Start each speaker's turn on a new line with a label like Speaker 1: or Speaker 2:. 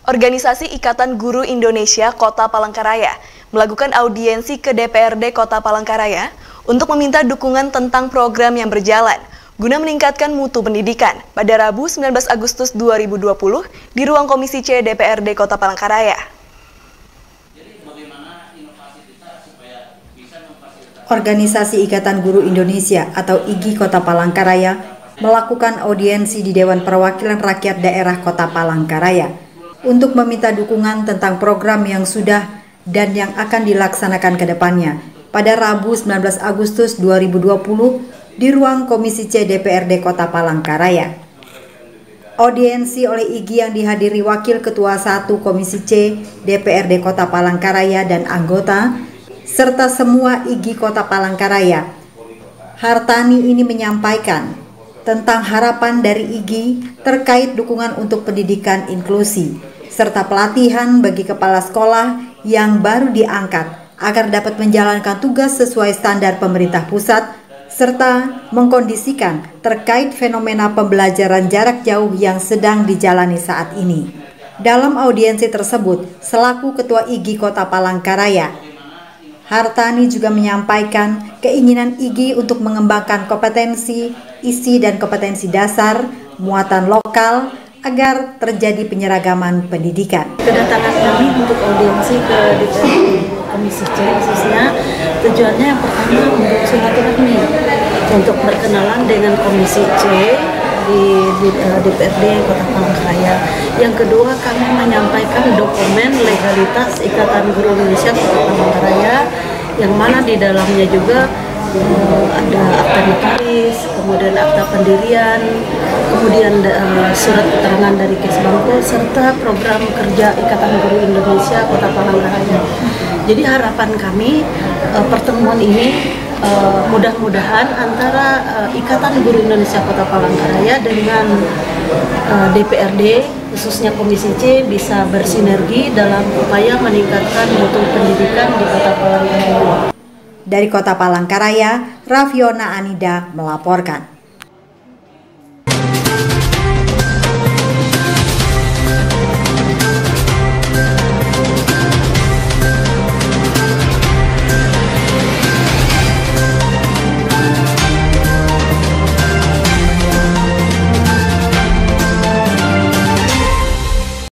Speaker 1: Organisasi Ikatan Guru Indonesia Kota Palangkaraya melakukan audiensi ke DPRD Kota Palangkaraya untuk meminta dukungan tentang program yang berjalan guna meningkatkan mutu pendidikan pada Rabu 19 Agustus 2020 di ruang Komisi C DPRD Kota Palangkaraya.
Speaker 2: Organisasi Ikatan Guru Indonesia atau IGI Kota Palangkaraya melakukan audiensi di Dewan Perwakilan Rakyat Daerah Kota Palangkaraya untuk meminta dukungan tentang program yang sudah dan yang akan dilaksanakan ke depannya pada Rabu 19 Agustus 2020 di ruang Komisi C DPRD Kota Palangkaraya. Audiensi oleh IGI yang dihadiri Wakil Ketua 1 Komisi C DPRD Kota Palangkaraya dan anggota, serta semua IGI Kota Palangkaraya. Hartani ini menyampaikan tentang harapan dari IGI terkait dukungan untuk pendidikan inklusi, serta pelatihan bagi kepala sekolah yang baru diangkat agar dapat menjalankan tugas sesuai standar pemerintah pusat, serta mengkondisikan terkait fenomena pembelajaran jarak jauh yang sedang dijalani saat ini. Dalam audiensi tersebut, selaku Ketua IGI Kota Palangkaraya, Hartani juga menyampaikan keinginan IGI untuk mengembangkan kompetensi, isi dan kompetensi dasar, muatan lokal, agar terjadi penyeragaman pendidikan.
Speaker 3: Kedatangan kami untuk audiensi ke DPRD Komisi C khususnya tujuannya yang pertama untuk silaturahmi, untuk berkenalan dengan Komisi C di DPRD Kota Palangkaraya. Yang kedua, kami menyampaikan dokumen legalitas Ikatan Guru Indonesia Kota Palangkaraya, yang mana di dalamnya juga ada akta notaris, kemudian akta pendirian, kemudian surat keterangan dari Kesbangko, serta program kerja Ikatan Guru Indonesia Kota Palangkaraya. Jadi harapan kami pertemuan ini mudah-mudahan antara Ikatan Guru Indonesia Kota Palangkaraya dengan DPRD khususnya Komisi C bisa bersinergi dalam upaya meningkatkan mutu pendidikan di Kota Palangkaraya.
Speaker 2: Dari Kota Palangkaraya, Rafiona Anida melaporkan.